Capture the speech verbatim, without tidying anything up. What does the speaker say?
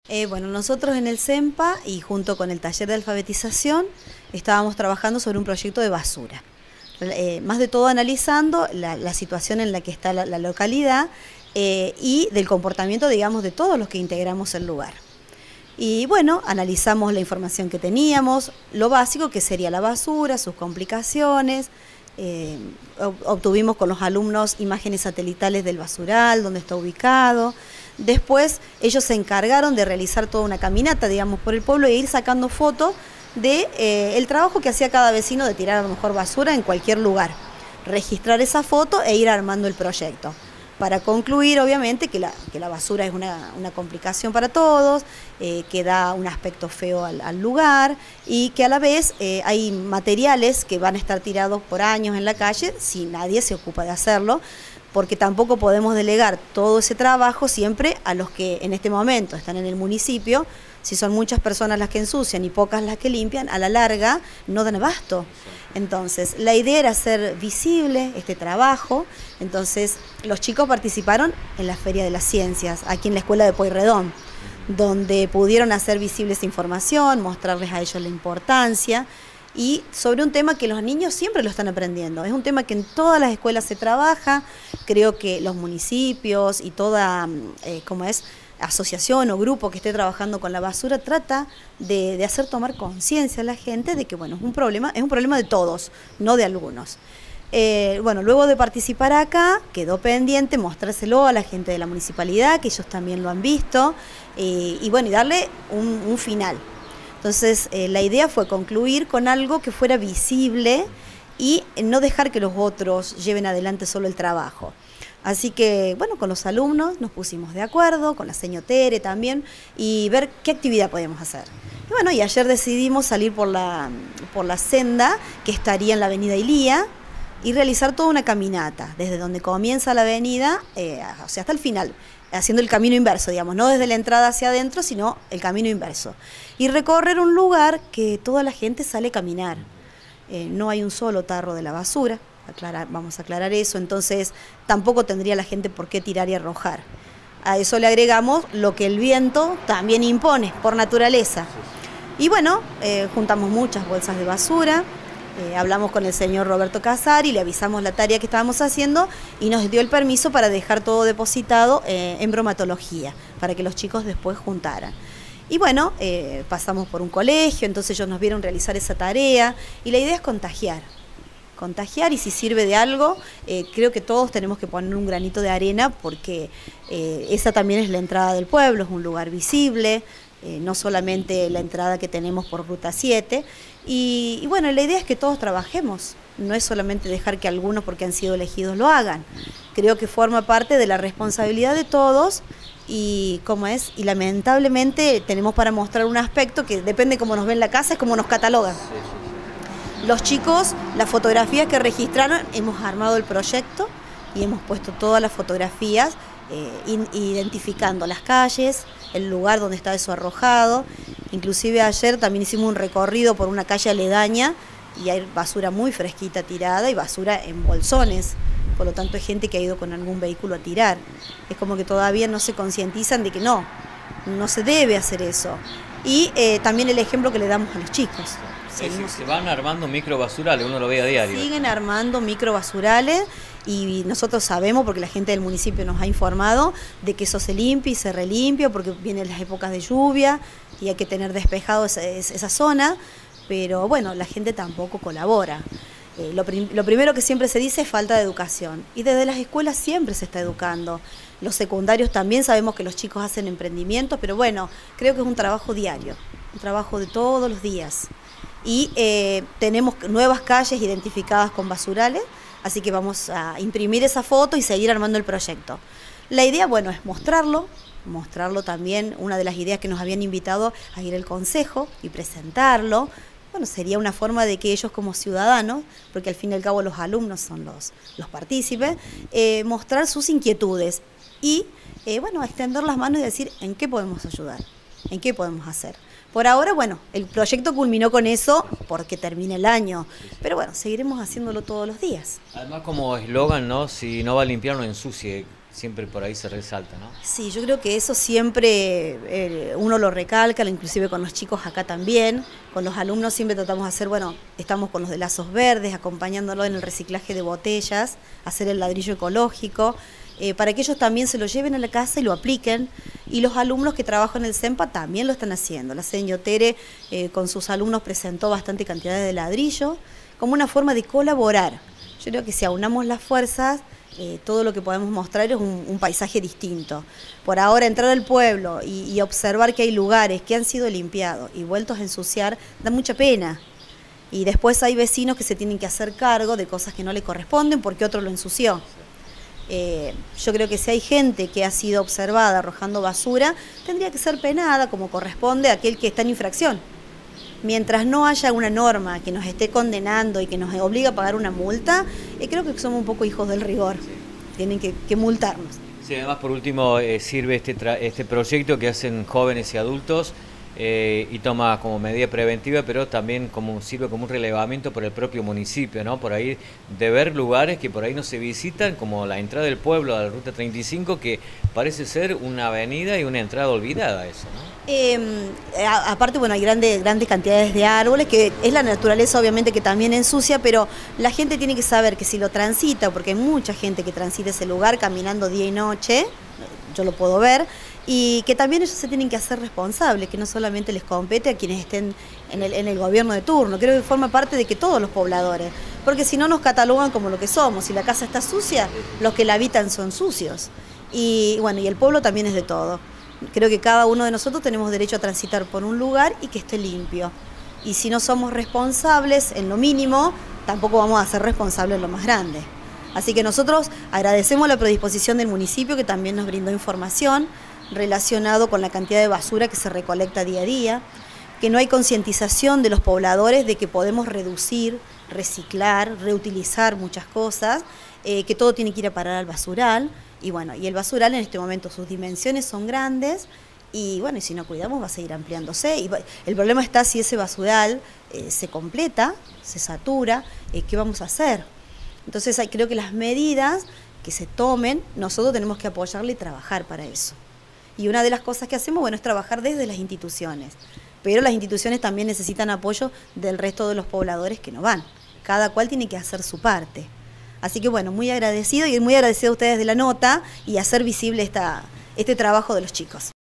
Eh, bueno, nosotros en el CEMPA y junto con el taller de alfabetización estábamos trabajando sobre un proyecto de basura. Eh, más de todo analizando la, la situación en la que está la, la localidad eh, y del comportamiento, digamos, de todos los que integramos el lugar. Y bueno, analizamos la información que teníamos, lo básico que sería la basura, sus complicaciones. Eh, obtuvimos con los alumnos imágenes satelitales del basural, donde está ubicado. Después ellos se encargaron de realizar toda una caminata, digamos, por el pueblo e ir sacando fotos de eh, el trabajo que hacía cada vecino de tirar a lo mejor basura en cualquier lugar. Registrar esa foto e ir armando el proyecto. Para concluir, obviamente, que la, que la basura es una, una complicación para todos, eh, que da un aspecto feo al, al lugar y que a la vez eh, hay materiales que van a estar tirados por años en la calle si nadie se ocupa de hacerlo, porque tampoco podemos delegar todo ese trabajo siempre a los que en este momento están en el municipio. Si son muchas personas las que ensucian y pocas las que limpian, a la larga no dan abasto. Entonces, la idea era hacer visible este trabajo. Entonces, los chicos participaron en la Feria de las Ciencias, aquí en la Escuela de Pueyrredón, donde pudieron hacer visible esa información, mostrarles a ellos la importancia, y sobre un tema que los niños siempre lo están aprendiendo. Es un tema que en todas las escuelas se trabaja. Creo que los municipios y toda, eh, ¿cómo es?, asociación o grupo que esté trabajando con la basura trata de, de hacer tomar conciencia a la gente de que, bueno, es un problema, es un problema de todos, no de algunos. Eh, bueno, luego de participar acá, quedó pendiente mostrárselo a la gente de la municipalidad, que ellos también lo han visto, eh, y bueno, y darle un, un final. Entonces, eh, la idea fue concluir con algo que fuera visible y no dejar que los otros lleven adelante solo el trabajo. Así que, bueno, con los alumnos nos pusimos de acuerdo, con la señora Tere también, y ver qué actividad podíamos hacer. Y bueno, y ayer decidimos salir por la, por la senda que estaría en la avenida Ilía y realizar toda una caminata, desde donde comienza la avenida, eh, o sea, hasta el final, haciendo el camino inverso, digamos, no desde la entrada hacia adentro, sino el camino inverso. Y recorrer un lugar que toda la gente sale a caminar. Eh, no hay un solo tarro de la basura. Aclarar, vamos a aclarar eso, entonces tampoco tendría la gente por qué tirar y arrojar. A eso le agregamos lo que el viento también impone por naturaleza. Y bueno, eh, juntamos muchas bolsas de basura, eh, hablamos con el señor Roberto Casari, le avisamos la tarea que estábamos haciendo y nos dio el permiso para dejar todo depositado eh, en bromatología, para que los chicos después juntaran. Y bueno, eh, pasamos por un colegio, entonces ellos nos vieron realizar esa tarea y la idea es contagiar. contagiar y si sirve de algo, eh, creo que todos tenemos que poner un granito de arena porque eh, esa también es la entrada del pueblo, es un lugar visible, eh, no solamente la entrada que tenemos por Ruta siete, y, y bueno, la idea es que todos trabajemos, no es solamente dejar que algunos porque han sido elegidos lo hagan, creo que forma parte de la responsabilidad de todos y como es, y lamentablemente tenemos para mostrar un aspecto que depende cómo nos ven en la casa, es como nos catalogan. Los chicos, las fotografías que registraron, hemos armado el proyecto y hemos puesto todas las fotografías, eh, identificando las calles, el lugar donde está eso arrojado. Inclusive ayer también hicimos un recorrido por una calle aledaña y hay basura muy fresquita tirada y basura en bolsones. Por lo tanto hay gente que ha ido con algún vehículo a tirar. Es como que todavía no se concientizan de que no, no se debe hacer eso. Y eh, también el ejemplo que le damos a los chicos. Sí, sí, se van armando microbasurales, uno lo ve a diario. Siguen armando microbasurales y nosotros sabemos, porque la gente del municipio nos ha informado, de que eso se limpia y se relimpia porque vienen las épocas de lluvia y hay que tener despejado esa, esa zona, pero bueno, la gente tampoco colabora. Eh, lo, prim lo primero que siempre se dice es falta de educación y desde las escuelas siempre se está educando. Los secundarios también sabemos que los chicos hacen emprendimientos, pero bueno, creo que es un trabajo diario, un trabajo de todos los días. Y eh, tenemos nuevas calles identificadas con basurales, así que vamos a imprimir esa foto y seguir armando el proyecto. La idea, bueno, es mostrarlo, mostrarlo también, una de las ideas que nos habían invitado a ir al consejo y presentarlo. Bueno, sería una forma de que ellos como ciudadanos, porque al fin y al cabo los alumnos son los, los partícipes, eh, mostrar sus inquietudes y, eh, bueno, extender las manos y decir en qué podemos ayudar, en qué podemos hacer. Por ahora, bueno, el proyecto culminó con eso porque termina el año, pero bueno, seguiremos haciéndolo todos los días. Además como eslogan, ¿no? Si no va a limpiar, no ensucie. siempre por ahí se resalta, ¿no? Sí, yo creo que eso siempre eh, uno lo recalca, inclusive con los chicos acá también, con los alumnos siempre tratamos de hacer, bueno, estamos con los de lazos verdes, acompañándolo en el reciclaje de botellas, hacer el ladrillo ecológico, eh, para que ellos también se lo lleven a la casa y lo apliquen, y los alumnos que trabajan en el SEMPA también lo están haciendo. La señora Tere eh, con sus alumnos presentó bastante cantidad de ladrillo, como una forma de colaborar. Yo creo que si aunamos las fuerzas, Eh, todo lo que podemos mostrar es un, un paisaje distinto. Por ahora entrar al pueblo y, y observar que hay lugares que han sido limpiados y vueltos a ensuciar, da mucha pena. Y después hay vecinos que se tienen que hacer cargo de cosas que no le corresponden porque otro lo ensució. Eh, yo creo que si hay gente que ha sido observada arrojando basura, tendría que ser penada como corresponde a aquel que está en infracción. Mientras no haya una norma que nos esté condenando y que nos obligue a pagar una multa, eh, creo que somos un poco hijos del rigor. Sí. Tienen que, que multarnos. Sí, además por último eh, sirve este, este proyecto que hacen jóvenes y adultos eh, y toma como medida preventiva, pero también como sirve como un relevamiento por el propio municipio, ¿no? Por ahí de ver lugares que por ahí no se visitan, como la entrada del pueblo a la Ruta treinta y cinco, que parece ser una avenida y una entrada olvidada eso, ¿no? Eh, a, aparte, bueno, hay grandes, grandes cantidades de árboles, que es la naturaleza obviamente que también ensucia, pero la gente tiene que saber que si lo transita, porque hay mucha gente que transita ese lugar caminando día y noche, yo lo puedo ver, y que también ellos se tienen que hacer responsables, que no solamente les compete a quienes estén en el, en el gobierno de turno, creo que forma parte de que todos los pobladores, porque si no nos catalogan como lo que somos, si la casa está sucia, los que la habitan son sucios, y bueno, y el pueblo también es de todo. Creo que cada uno de nosotros tenemos derecho a transitar por un lugar y que esté limpio. Y si no somos responsables en lo mínimo, tampoco vamos a ser responsables en lo más grande. Así que nosotros agradecemos la predisposición del municipio, que también nos brindó información relacionado con la cantidad de basura que se recolecta día a día, que no hay concientización de los pobladores de que podemos reducir, reciclar, reutilizar muchas cosas, eh, que todo tiene que ir a parar al basural. Y bueno, y el basural en este momento sus dimensiones son grandes y bueno, y si no cuidamos va a seguir ampliándose. Y el problema está si ese basural eh, se completa, se satura, eh, ¿qué vamos a hacer? Entonces hay, creo que las medidas que se tomen, nosotros tenemos que apoyarle y trabajar para eso. Y una de las cosas que hacemos, bueno, es trabajar desde las instituciones. Pero las instituciones también necesitan apoyo del resto de los pobladores que no van. Cada cual tiene que hacer su parte. Así que bueno, muy agradecido y muy agradecido a ustedes de la nota y hacer visible esta, este trabajo de los chicos.